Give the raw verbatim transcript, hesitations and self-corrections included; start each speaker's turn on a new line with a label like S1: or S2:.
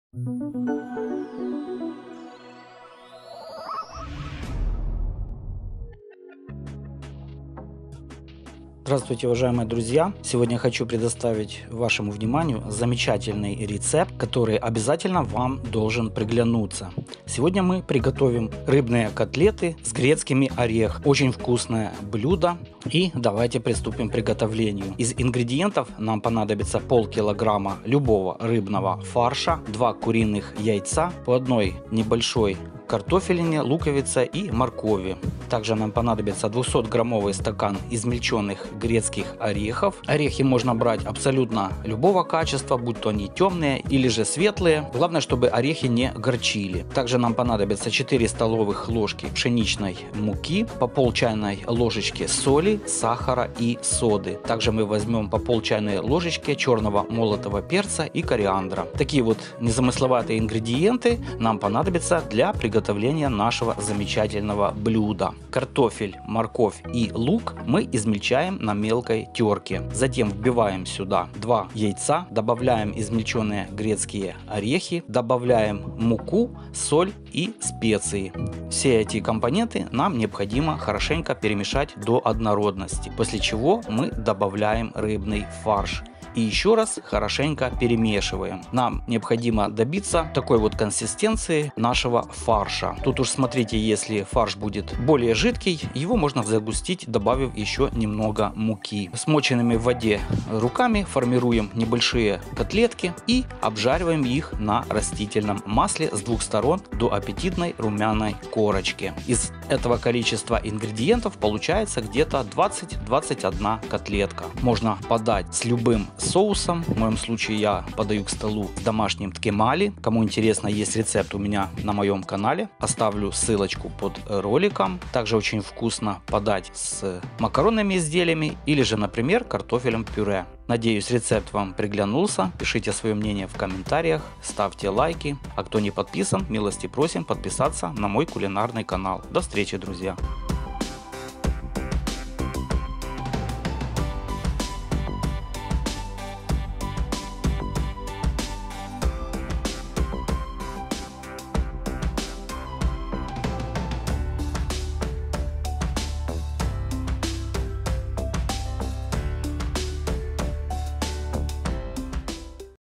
S1: Здравствуйте, уважаемые друзья! Сегодня я хочу предоставить вашему вниманию замечательный рецепт, который обязательно вам должен приглянуться. Сегодня мы приготовим рыбные котлеты с грецкими орехами. Очень вкусное блюдо. И давайте приступим к приготовлению. Из ингредиентов нам понадобится полкилограмма любого рыбного фарша, два куриных яйца, по одной небольшой картофелине, луковица и моркови. Также нам понадобится двухсотграммовый стакан измельченных грецких орехов. Орехи можно брать абсолютно любого качества, будь то они темные или же светлые. Главное, чтобы орехи не горчили. Также нам понадобится четыре столовых ложки пшеничной муки, по пол чайной ложечки соли, сахара и соды. Также мы возьмем по пол чайной ложечки черного молотого перца и кориандра. Такие вот незамысловатые ингредиенты нам понадобятся для приготовления приготовления нашего замечательного блюда. Картофель, морковь и лук мы измельчаем на мелкой терке. Затем вбиваем сюда два яйца, добавляем измельченные грецкие орехи, добавляем муку, соль и специи. Все эти компоненты нам необходимо хорошенько перемешать до однородности, после чего мы добавляем рыбный фарш. И еще раз хорошенько перемешиваем. Нам необходимо добиться такой вот консистенции нашего фарша. Тут уж смотрите, если фарш будет более жидкий, его можно загустить, добавив еще немного муки. Смоченными в воде руками формируем небольшие котлетки и обжариваем их на растительном масле с двух сторон до аппетитной румяной корочки. Из этого количества ингредиентов получается где-то двадцать-двадцать одна котлетка. Можно подать с любым соусом. В моем случае я подаю к столу с домашним ткемали. Кому интересно, есть рецепт у меня на моем канале. Оставлю ссылочку под роликом. Также очень вкусно подать с макаронными изделиями или же, например, картофелем пюре. Надеюсь, рецепт вам приглянулся. Пишите свое мнение в комментариях, ставьте лайки. А кто не подписан, милости просим подписаться на мой кулинарный канал. До встречи, друзья!